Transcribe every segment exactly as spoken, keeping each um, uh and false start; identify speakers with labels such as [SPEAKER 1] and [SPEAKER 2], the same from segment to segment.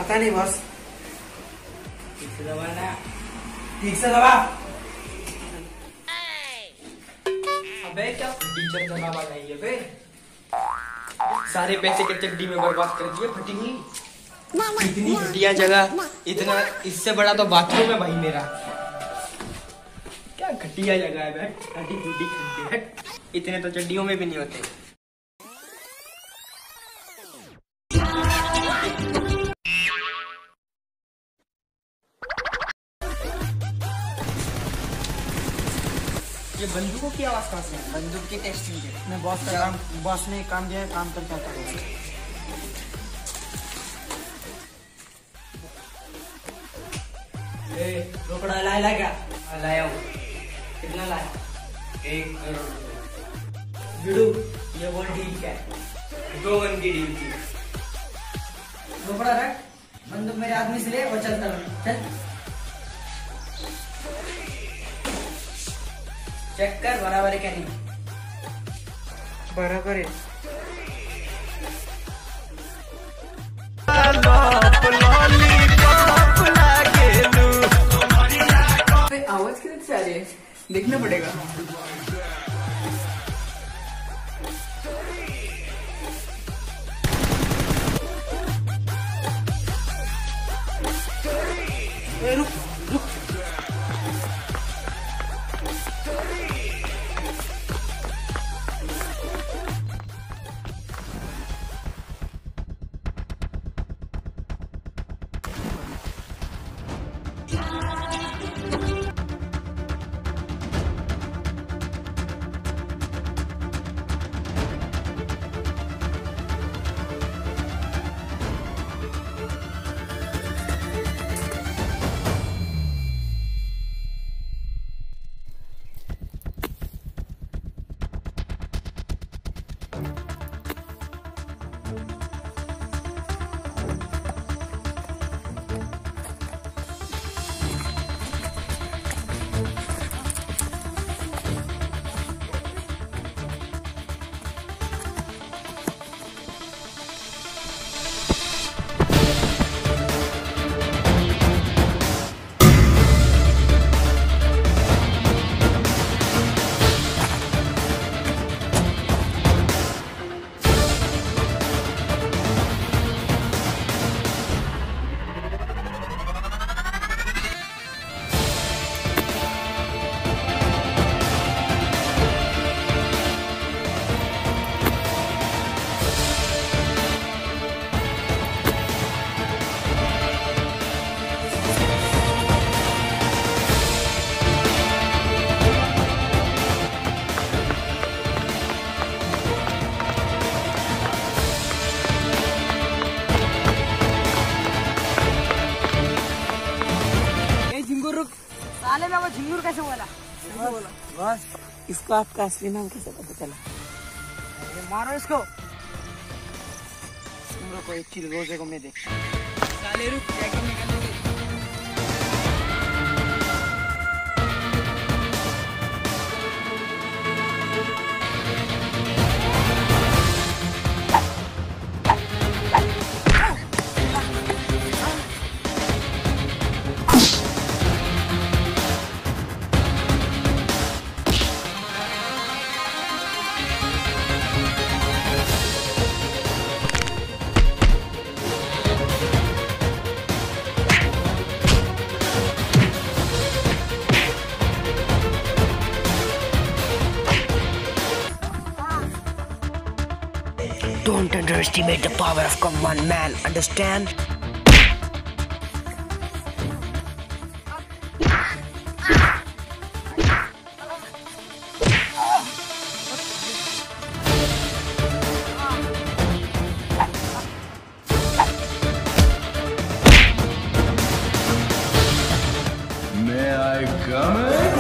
[SPEAKER 1] पता नहीं बॉस। ठीक से दबाना, ठीक से दबा।
[SPEAKER 2] अबे क्या टीचर का बाबा नहीं है बे, सारे पैसे के चड्डी में बर्बाद कर दिए फटी हुई। इतनी घटिया जगह, इतना इससे बड़ा तो बाथरूम है भाई मेरा। क्या घटिया जगह है बैठ, हटी फूटी खड्डे है, इतने तो चड्डियों में भी नहीं होते। ये बंदूकों की आवाज कहाँ से है?
[SPEAKER 1] बंदूक की टेस्टिंग के मैं बॉस का काम, बॉस ने काम दिया है, काम करके आता हूँ।
[SPEAKER 2] रोकड़ा लाया ला क्या? लाया हूँ। कितना लाया? एक करोड़ वीडू, ये बोल डील क्या है? दो वन की डील थी।
[SPEAKER 1] रोकड़ा रख, बंदूक मेरे आदमी से ले और चलता रह। चल चेक कर बराबर है क्या नहीं।
[SPEAKER 2] बराबर है।
[SPEAKER 1] आवाज कितनी से आ रही है, देखना पड़ेगा। रुक रुक,
[SPEAKER 3] साले में वो झिंगुर कैसे बोला?
[SPEAKER 1] बस इसको आपका असली नाम कैसे पता चला?
[SPEAKER 3] मारो इसको।
[SPEAKER 1] तुम लोग को एक चीज रोजे को मैं देख।
[SPEAKER 3] साले रुक, क्या क्या निकालोगे?
[SPEAKER 4] Don't underestimate the power of one man, understand?
[SPEAKER 5] May I come in?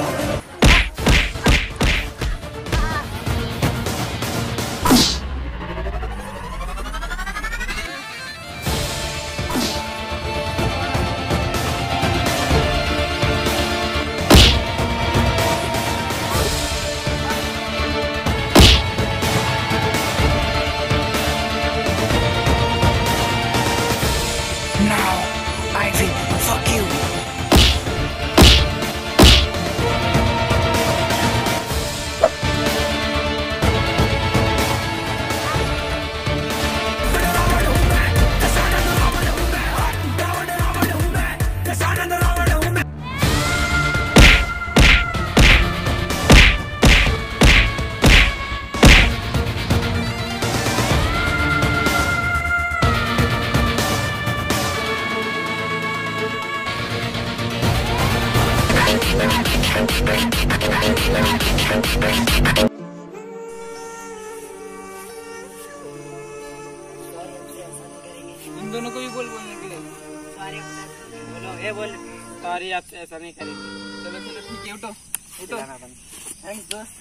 [SPEAKER 3] दोनों को भी बोल बोलने के लिए।
[SPEAKER 2] सॉरी बोलो, ये बोल सॉरी, आप ऐसा नहीं करेंगे।
[SPEAKER 3] चलो चलो ठीक है, उठो उठो।
[SPEAKER 2] थैंक्स दोस्त।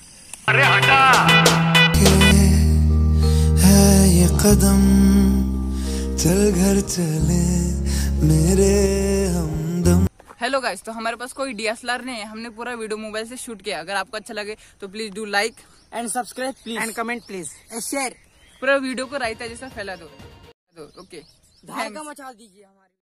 [SPEAKER 6] है ये कदम, चल घर चले मेरे हमदम।
[SPEAKER 3] हेलो गाइस, तो हमारे पास कोई डी एस एल आर नहीं है, हमने पूरा वीडियो मोबाइल से शूट किया। अगर आपको अच्छा लगे तो please do like
[SPEAKER 2] and subscribe please
[SPEAKER 3] and comment please,
[SPEAKER 2] share.
[SPEAKER 3] पूरा वीडियो को रायता जैसा फैला दो। ओके,
[SPEAKER 2] धमाका मचा दीजिए हमारे।